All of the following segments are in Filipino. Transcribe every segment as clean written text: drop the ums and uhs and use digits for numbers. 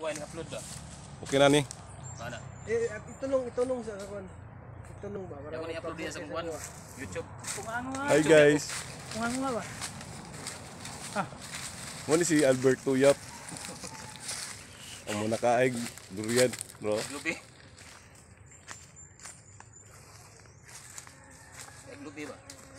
kuha ni upload ba? Okay na ni. Mana? Itunong sa kakuan. Itunong ba? Ako ni upload niya sa kuan YouTube. Hi guys. Kunga ba? Mo ni si Albert Tuyap. Ang muna kaig durian, bro. Lubi. Lubi ba?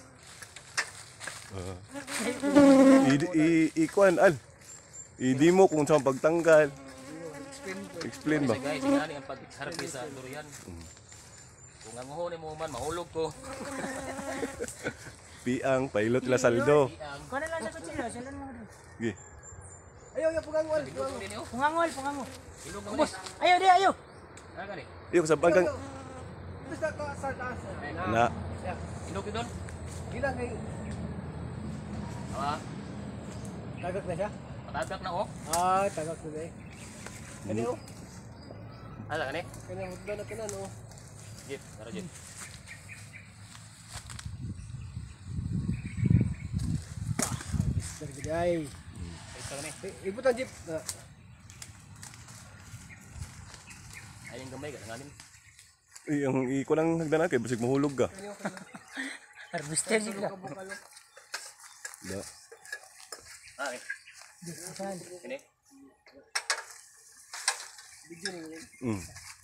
Ikuan al. Idi mo kung saan pagtanggal. Explain ba? Guys, ingani ang pagharapis sa durian. Kung ang ni mo man mahulog ko. Piang pailot la saldo. Kuha na lang sa kutsilo, sila lang ako. Gi. Ayaw, pungangol. Pungangol. Ilog mo Boss, ayaw di, ayaw. Ano gani? Iyo sa pagkang Basta ka sa taas. na. Ilog doon. Gila kay Ah, tagak na siya. matagak na oh. Tagak na eh. Kani oh. Ala gani? Kani hudla na kana no. Jeep, tara jeep. Mister Gay. Isa gani. Ibutan jeep. Ay yung gamay ganin. Ang iko lang hagdanan kay basig mahulog ka. Harvester sila. Da. Ah, ini. Mm.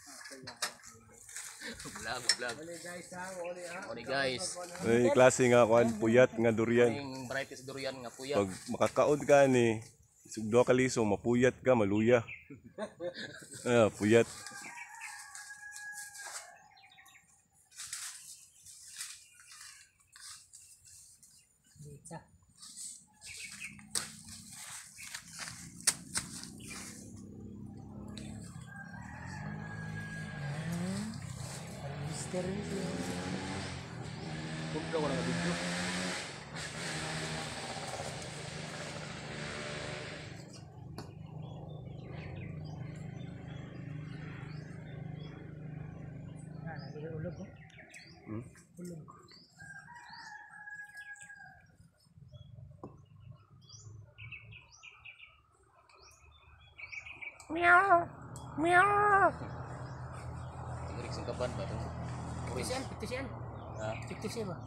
Vlog. Oni guys. Ay klase nga kuan puyat nga durian. Yung brightest durian nga puya. Pag makakaod ka ni sugdo ka liso mapuyat ka maluya. Puyat. Pizza. Harvester sila. Buglo ko na buglo. Ulog ko. Hmm? Ulog. Meow. Tingrik sing kaban ba tong. Petisian. Ah, Petisian ba?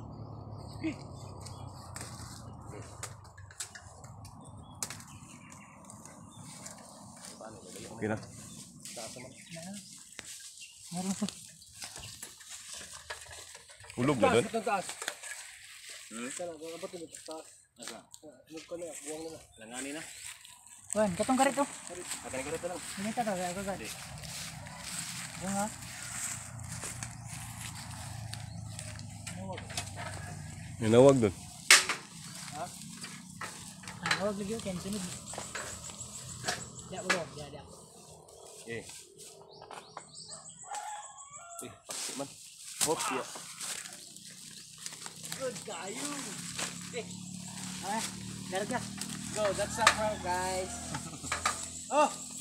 paano ba yun? Okay na. Taas naman. Meron po. Hulog na doon. Taas. Sana abot mo taas. Asa? Mug ko na, buwang na. Langani na. Wan, katong karit oh. Akan ko dito lang. Minita ka, ako ka. Yung ha? Ninawag doon. Huwag lagi yun, sunod. Diyak ulo, diyak. Eh. Pasti man. Hop ya. Good kayo. Ah, garga. Go, that's up, guys. Oh,